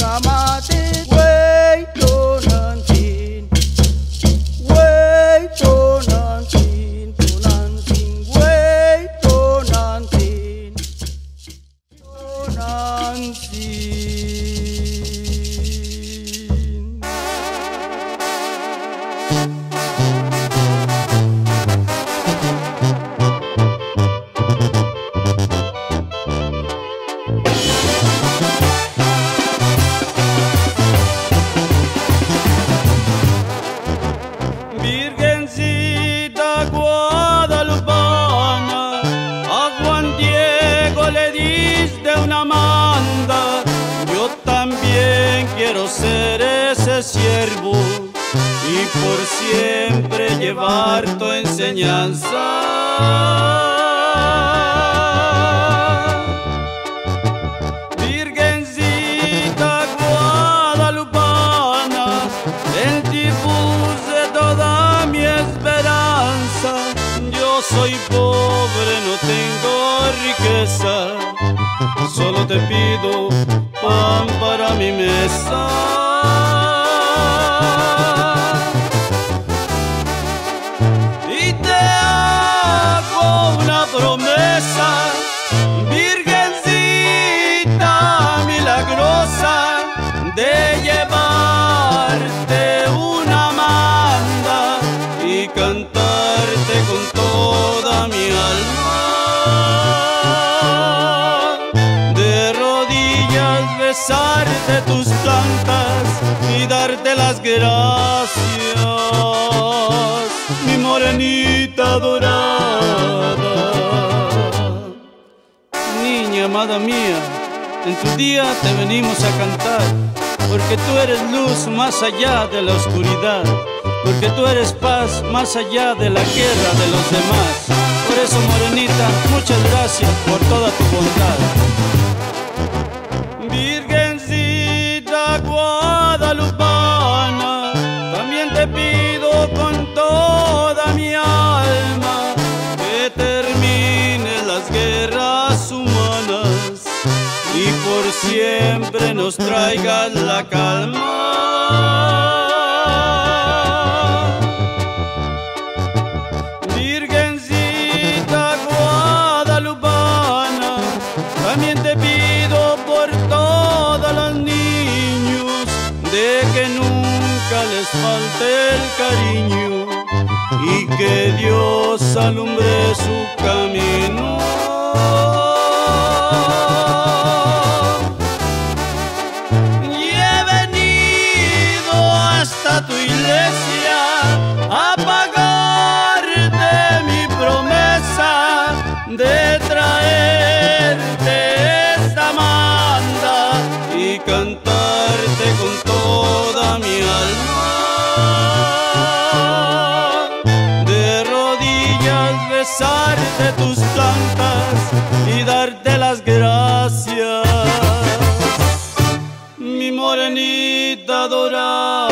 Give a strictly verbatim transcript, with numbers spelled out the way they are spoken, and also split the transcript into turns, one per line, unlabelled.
Virgencita guadalupana, a Juan Diego le diste una manda. Yo también quiero ser ese siervo y por siempre llevar tu enseñanza. Virgencita guadalupana, en ti puse toda mi esperanza. Yo soy pobre, no tengo riqueza, solo te pido pan para mi mesa. Y te hago una promesa, Virgencita milagrosa, de llevarte una manda y cantarte con toda mi alma. De rodillas besarte tus plantas y darte las gracias, mi morenita dorada. Niña amada mía, en tu día te venimos a cantar, porque tú eres luz más allá de la oscuridad, porque tú eres paz más allá de la guerra de los demás. Por eso, morenita, muchas gracias por toda tu bondad. Virgencita guadalupana, también te pido con toda mi alma que termines las guerras humanas y por siempre nos traigas la calma. Virgencita guadalupana, también te pido por todos los niños, de que nunca les falte el cariño y que Dios alumbre su camino. Tu iglesia a pagarte mi promesa de traerte esta manda y cantarte con toda mi alma. De rodillas besarte tus plantas y darte las gracias, mi morenita dorada.